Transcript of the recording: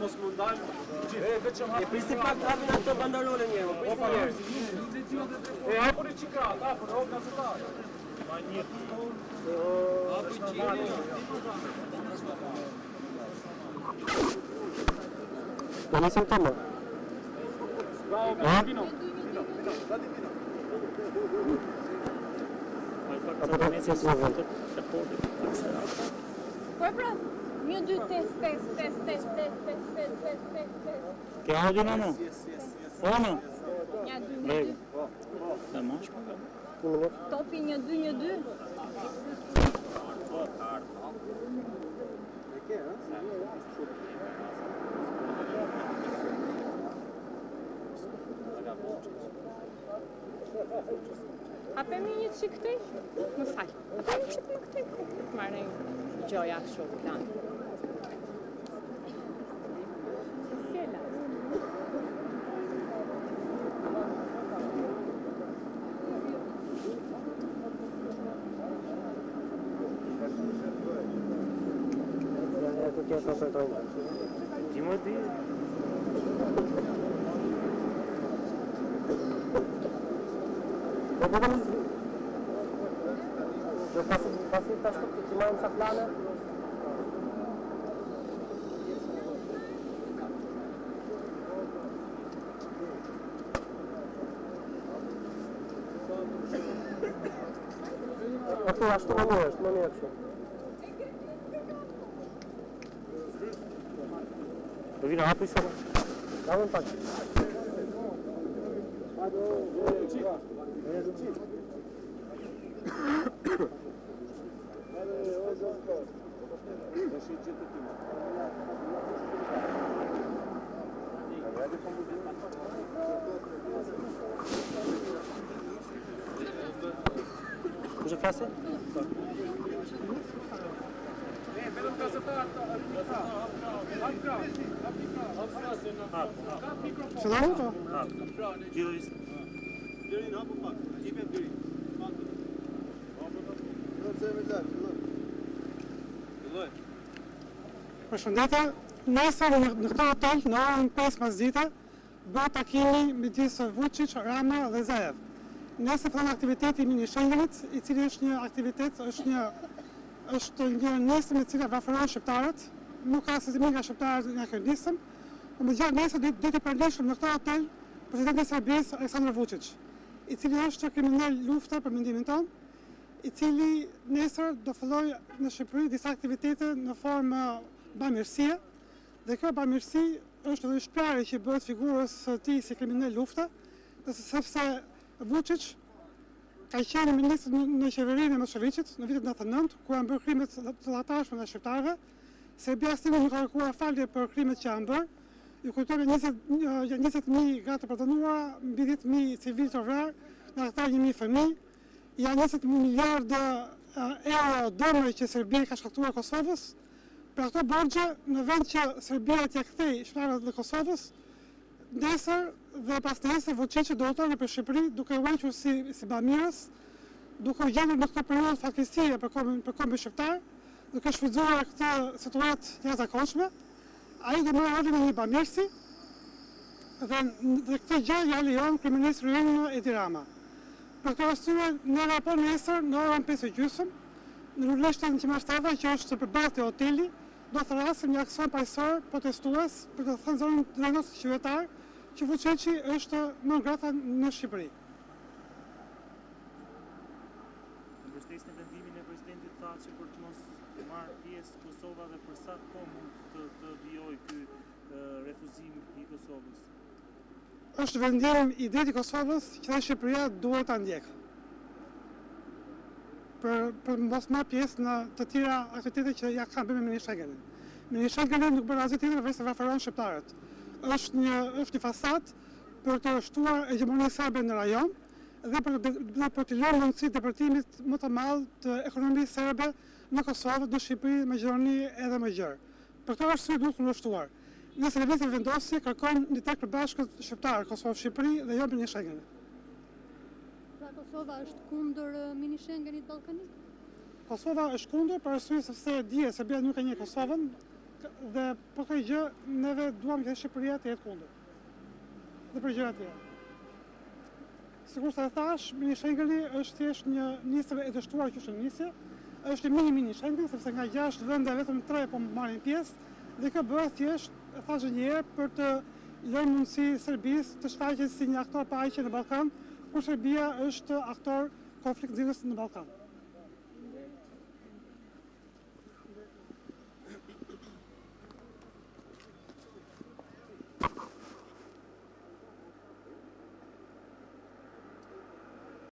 mos mundaj. E prisi pak të hapin ato bandarole njerë, prisi njerë. E hapur e qikrat, hapur, o gazetar. Ma një. Po nisim të më? Vino. Apo të nisim të më? Po pra, 1, 2, test. Ke audio në më? Po në? 1, 2, 1, 2. Dhe mosh për ka? Topi 1, 2, 1, 2. Hapemi një qik këtej? Më falj. Hapemi një qik më këtej? Marrë një gjoja kështu plan. Sjela. Ti më di? Do pasi të ashtu të marrim sa plane? Ashtu më mirë kështu. Do vina hapi sa? Davën pak. Kush e flasi? Që da të? Lirin, hapu pak, jipem lirin. Filloj. Përshëndetje, nesër në këto hotel në orën 5 pasdite bëhet takimi midis Vučić, Rama dhe Zaev. Nesër fillon aktiviteti i mini Schengenit, i cili është një aktivitet, është një nesër me të cilat varfërohen shqiptarët, nuk ka asnjë nga shqiptarët nga kjo nesër. Por megjithatë nesër do të përndeshëm në këto hotel presidenti i Serbisë Aleksandar Vučić, i cili është kriminal lufte për mendimin tonë, i cili nesër do filloj në Shqipëri disa aktivitete në formë bamirësie, dhe kjo bamirësi është edhe shprehje që bëhet figurës së tij si kriminal lufte, sepse Vučić ka qenë ministër në qeverinë e Mosheviqit në vitet 99, ku janë bërë krimet të latashme në shqiptarëve. Serbia asnjëherë nuk ka kërkuar falje për krimet që janë bërë. Ju kujtoj 20.000 gra të përdënuara, mbi 10.000 civil të vrarë, nga këta 1.000 fëmijë. Janë 20 miliardë euro dëme që Serbia ka shkaktuar Kosovës. Për ato borxhe, në vend që Serbia t'ia kthej shqiptarët dhe Kosovës, nesër dhe pas nesër Vučić do udhëton për Shqipëri duke u hequr si bamirës, duke u gjetur në këtë periudhë fatkeqësie për kombin shqiptar, duke shfrytzuar këtë situatë jashtëzakonshme. Ai do marrë rolin e një bamirësi dhe këtë gjë ja lejon kryeministri ynë Edi Rama. Për këtë arsye, ne rapon nesër në orën 5:30 në rrugështën Qimashtava, që është përballë hoteli, do të thrasim një aksion paqësor protestues për të thënë zonën drejtorit qytetar që Vučići është non grata në Shqipëri. Mbështesin vendimin e presidentit Thaçi për të mos marrë pjesë Kosova dhe për sa kohë mund të vijojë ky refuzim i Kosovës? Është vendim i drejtë i Kosovës që Shqipëria duhet ta ndjekë. Për mos marrë pjesë në të tjera aktivitete që ja kanë bërë me mini Schengenin. Mini Schengenin nuk bën asgjë tjetër veç se varfëron shqiptarët. Është një fasadë për të shtuar hegemoninë serbe në rajon dhe për të lënë mundësi depërtimit më të madh të ekonomisë serbe në Kosovë, në Shqipëri, Maqedoni edhe më gjerë. Për këtë arsye duhet kundërshtuar. Nëse lëvizja vendosi kërkon një tek përbashkët shqiptar, Kosovë, Shqipëri dhe jo mini Schengen. Pra Kosova është kundër mini Schengenit ballkanik? Kosova është kundër për arsye sepse dihet se Serbia nuk e njeh Kosovën Dhe për këtë gjë, neve duam që Shqipëria të jetë kundër. Dhe për gjëra tjera. Sikur sa e thash, mini Schengeni është thjesht një nisje e dështuar që është nisje, është mini Schengen, sepse nga 6 vende vetëm 3 po marrin pjesë, dhe kjo bëhet thjesht, e thashë një herë, për të lënë mundësi Serbisë të shfaqet si një aktor paqe në Ballkan, kur Serbia është aktor konflikt nxjerrës në Ballkan.